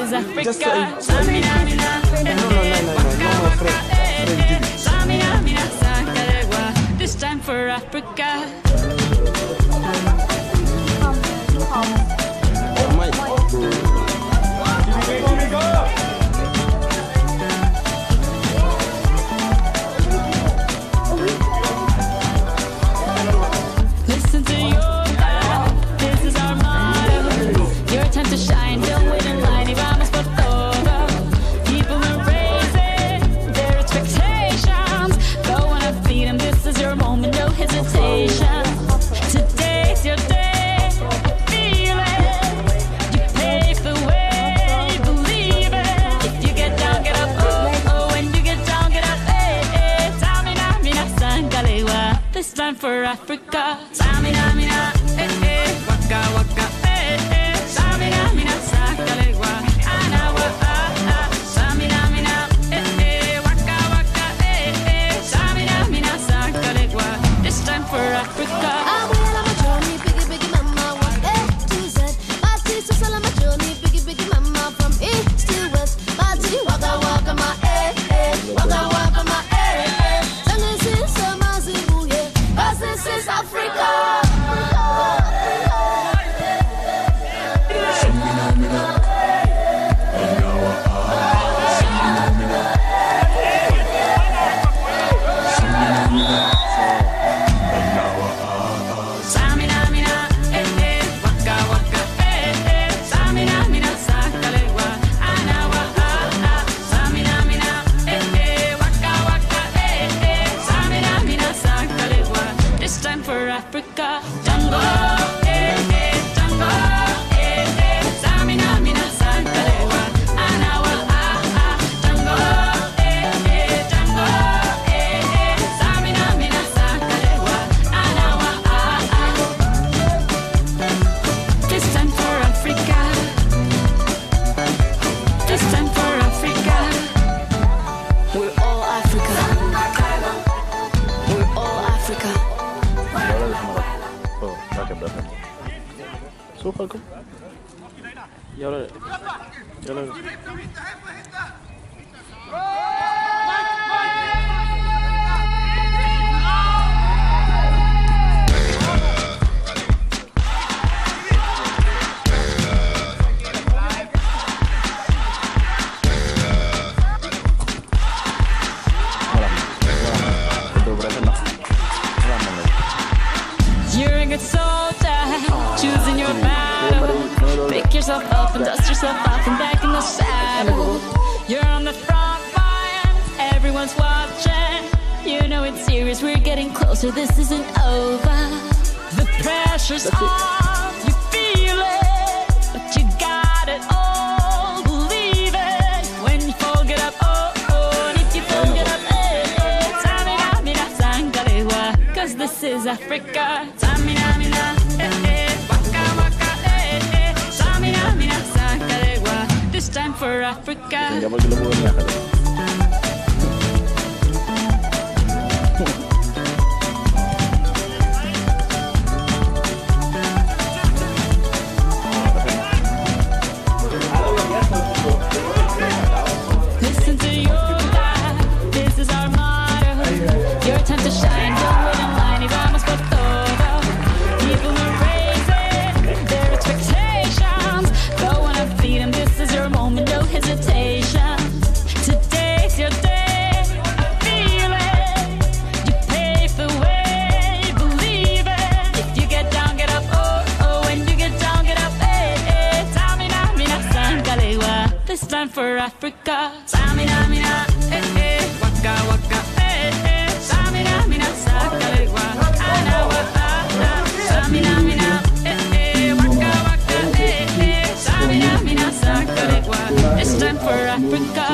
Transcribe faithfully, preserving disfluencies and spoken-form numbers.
is Africa. Just uh, Samina, mina, no, no, no, no, no, no, my friend. friend Samina, mina, Sakalegua. This time for Africa. Oh my. Listen to your life. This is our motto. Your time to shine. Don't wait in line. Y vamos por todo. People are raising their expectations. Go on and feed them. This is your moment. No hesitation. Today's your day. Feel it. You pave the way. Believe it. If you get down, get up. Oh, oh. When you get down, get up. Hey, hey. Samina, mina, Sangalewa. This time for Africa. Samina, mina, eh, eh. Waka, waka, eh, eh. Samina, mina, Sangalewa. Anawa, ah, ah. Samina, mina, eh, eh. Waka, waka, eh, eh. Samina, mina, Sangalewa. This time for Africa. I went on my journey, biggie, biggie, mama, one A to Z. My teacher's all on my journey, biggie, biggie, mama, from east to west. My tea, waka, waka, my eh, eh, waka, waka, my eh, eh. Sangin' since summer, Zimbabwe, yeah. 'Cause this is Africa. Samina, mina, eh, eh. Waka, waka, eh, eh. Samina, mina, Sangalewa. Anawa, ah, ah. Samina, mina, eh, eh. Waka, waka, eh, eh. Samina, mina, Sangalewa. This time for Africa. Tango, eh, eh. Tango, eh, eh. Samina, mina, Sangalewa. Anawa, ah, ah. Tango, eh, eh. Tango, eh, eh. Samina, mina, Sangalewa. Anawa, ah, ah. This time for Africa. This time for Africa. We're all Africa. We're all Africa. Oh, tak är bra. Så fall kom. Gör det. Gör det. You're a good soldier, choosing your battle. Pick yourself up and dust yourself off and back in the saddle. You're on the front line, everyone's watching. You know it's serious, we're getting closer, this isn't over. The pressure's on, you feel it, but you got it all, believe it. When you fall, get up, oh, oh, and if you fall, get up, eh, eh. Samina, mina, Sangalewa, 'cause this is Africa. Samina, mina, eh, eh. Waka, waka, eh, eh. Samina, mina, Sangalewa. This time for Africa. Gammal skulle bo med här. Listen to your life. This is our motto. Your time to shine. Don't wait in line. Y vamos por todo. People are raising their expectations. Go on and feed them. This is your moment. No hesitation. Today's your day. Feel it. You pave the way. Believe it. If you get down, get up. Oh, oh. When you get down, get up. Eh, eh. Samina, mina, Sangalewa. This time for Africa. Samina, mina, eh, eh. Waka, waka, eh, eh. Samina, mina, Sangalewa. Anawa, ah, ah. Samina, mina, eh, eh. Waka, waka, eh, eh. Samina, mina, Sangalewa. It's time for Africa.